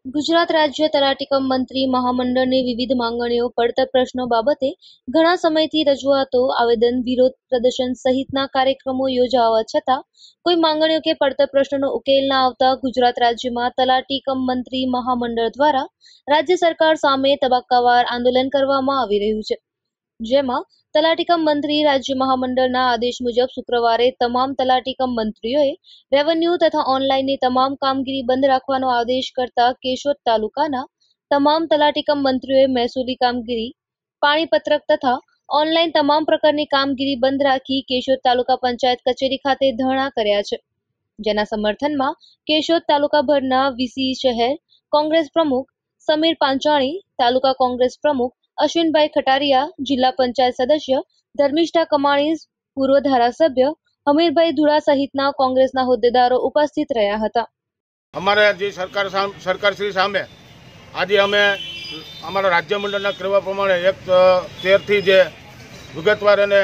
ગુજરાત રાજ્ય તલાટી કમ મંત્રી મહામંડળની વિવિધ માંગણીઓ પડતર પ્રશ્નો બાબતે ઘણા સમયથી રજૂઆતો, આવેદન, વિરોધ પ્રદર્શન સહિતના કાર્યક્રમો યોજાવા છતાં કોઈ માંગણીઓ કે પડતર પ્રશ્નોનો ઉકેલ ન આવતા ગુજરાત રાજ્યમાં તલાટી કમ મંત્રી મહામંડળ દ્વારા રાજ્ય સરકાર સામે તબક્કાવાર આંદોલન કરવામાં આવી રહ્યું છે, જેમાં તલાટી કમ મંત્રી રાજ્ય મહામંડળના આદેશ મુજબ શુક્રવારે તમામ તલાટી કમ મંત્રીઓએ રેવન્યુ તથા ઓનલાઈનની તમામ કામગીરી બંધ રાખવાનો આદેશ કરતા કેશોદ તાલુકાના તમામ તલાટી કમ મંત્રીઓએ મહેસૂલી કામગીરી, પાણીપત્રક તથા ઓનલાઈન તમામ પ્રકારની કામગીરી બંધ રાખી કેશોદ તાલુકા પંચાયત કચેરી ખાતે ધરણા કર્યા છે, જેના સમર્થનમાં કેશોદ તાલુકાભરના વીસી શહેર કોંગ્રેસ પ્રમુખ સમીર પાંચાણી, તાલુકા કોંગ્રેસ પ્રમુખ અશ્વિનભાઈ ખટારિયા, જિલ્લા પંચાયત સદસ્ય ધર્મિષ્ઠા કમાણી, પૂર્વ ધારાસભ્ય હમીરભાઈ ધુડા સહિતના કોંગ્રેસના હોદ્દેદારો ઉપસ્થિત રહ્યા હતા। અમારે જે સરકારશ્રી સામે આજે અમે અમારા રાજ્ય મંડળના કહેવા પ્રમાણે 1/13 જે વિગતવાર અને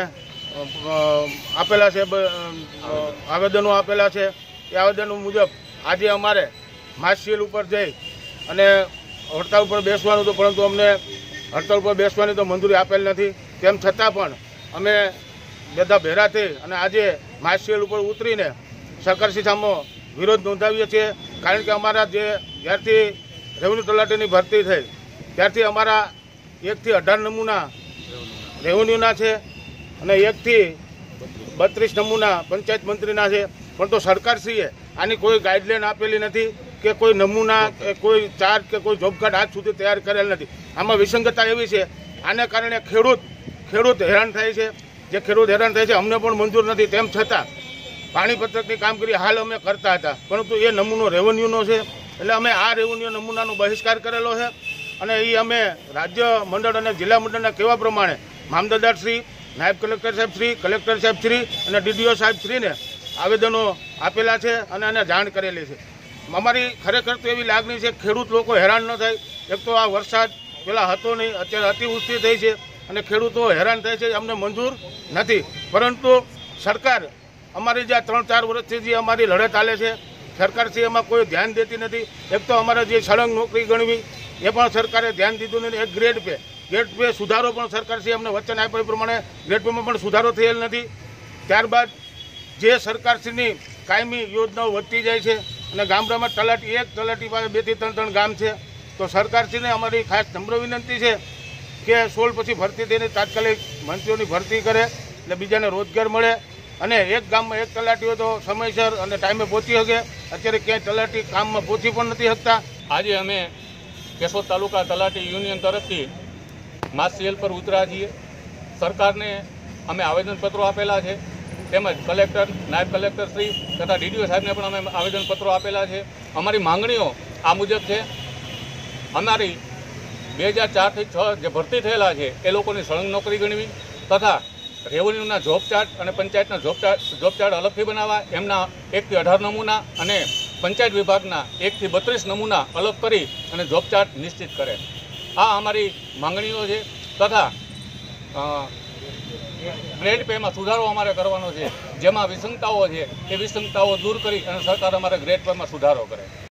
આપેલા છે આવેદનો આપેલા છે, એ આવેદનો મુજબ આજે અમારે માર્ચશીલ ઉપર જઈ અને હડતાળ ઉપર બેસવાનું હતું, પરંતુ અમને હડતાળ ઉપર બેસવાની તો મંજૂરી આપેલ નથી। તેમ છતાં પણ અમે બધા ભેરા થઈ અને આજે માર્ચશીલ ઉપર ઉતરીને સરકારશ્રી સામે વિરોધ નોંધાવીએ છીએ। કારણ કે અમારા જ્યારથી રેવન્યુ તલાટીની ભરતી થઈ ત્યારથી અમારા 1 થી 18 નમૂના રેવન્યુના છે અને 1 થી 32 નમૂના પંચાયત મંત્રીના છે, પણ તો સરકારશ્રીએ આની કોઈ ગાઈડલાઈન આપેલી નથી કે કોઈ નમૂના કે કોઈ ચાર્જ કે કોઈ જોબ કાર્ડ આજ સુધી તૈયાર કરેલ નથી। આમાં વિસંગતતા એવી છે, આને કારણે ખેડૂત હેરાન થાય છે। જે ખેડૂત હેરાન થાય છે અમને પણ મંજૂર નથી, તેમ છતાં પાણીપત્રકની કામગીરી હાલ અમે કરતા હતા, પરંતુ એ નમૂનો રેવન્યુનો છે, એટલે અમે આ રેવન્યુ નમૂનાનો બહિષ્કાર કરેલો છે અને એ અમે રાજ્ય મંડળ અને જિલ્લા મંડળના કહેવા પ્રમાણે મામલતદારશ્રી, નાયબ કલેક્ટર સાહેબશ્રી, કલેક્ટર સાહેબશ્રી અને ડીડીઓ સાહેબશ્રીને આવેદનો આપેલા છે અને આને જાણ કરેલી છે। અમારી ખરેખર તો એવી લાગણી છે ખેડૂત લોકો હેરાન ન થાય। એક તો આ વરસાદ પહેલાં હતો નહીં, અત્યારે અતિવૃષ્ટિ થઈ છે અને ખેડૂતો હેરાન થાય છે, અમને મંજૂર નથી। પરંતુ સરકાર અમારી જે 3-4 વર્ષથી જે અમારી લડત ચાલે છે, સરકારશ્રી એમાં કોઈ ધ્યાન દેતી નથી। એક તો અમારે જે સળંગ નોકરી ગણવી એ પણ સરકારે ધ્યાન દીધું નથી। એક ગ્રેડ પે સુધારો પણ સરકારશ્રી અમને વચન આપ્યા પ્રમાણે ગ્રેડ પેમાં પણ સુધારો થયેલ નથી। ત્યારબાદ જે સરકારશ્રીની કાયમી યોજનાઓ વધતી જાય છે અને ગામડામાં એક તલાટી પાસે 2 થી 3 ગામ છે, તો સરકારશ્રીને અમારી ખાસ નમ્ર વિનંતી છે કે 16 પછી ભરતી થઈને તાત્કાલિક મંત્રીઓની ભરતી કરે એટલે બીજાને રોજગાર મળે અને એક ગામમાં એક તલાટી હોય તો સમયસર અને ટાઈમે પહોંચી શકે। અત્યારે ક્યાંય તલાટી કામમાં પહોંચી પણ નથી શકતા। આજે અમે કેશોદ તાલુકા તલાટી યુનિયન તરફથી માર્ચશીલ પર ઉતર્યા છીએ। સરકારને અમે આવેદનપત્રો આપેલા છે, તેમજ કલેક્ટર, નાયબ કલેક્ટર શ્રી તથા ડીડીઓ સાહેબને પણ અમે આવેદનપત્રો આપેલા છે। અમારી માંગણીઓ આ મુજબ છે। અમારી 2004 થી 6 જે ભરતી થયેલા છે એ લોકોની સળંગ નોકરી ગણવી તથા રેવન્યુના જોબ ચાર્ટ અને પંચાયતના જોબ ચાર્ટ અલગથી બનાવવા, એમના 1 થી 18 નમૂના અને પંચાયત વિભાગના 1 થી 32 નમૂના અલગ કરી અને જોબ ચાર્ટ નિશ્ચિત કરે। આ અમારી માંગણીઓ છે તથા ગ્રેડ પેમાં સુધારો અમારે કરવાનો છે, જેમાં વિસંગતાઓ છે એ વિસંગતાઓ દૂર કરી અને સરકાર અમારે ગ્રેડ પેમાં સુધારો કરે।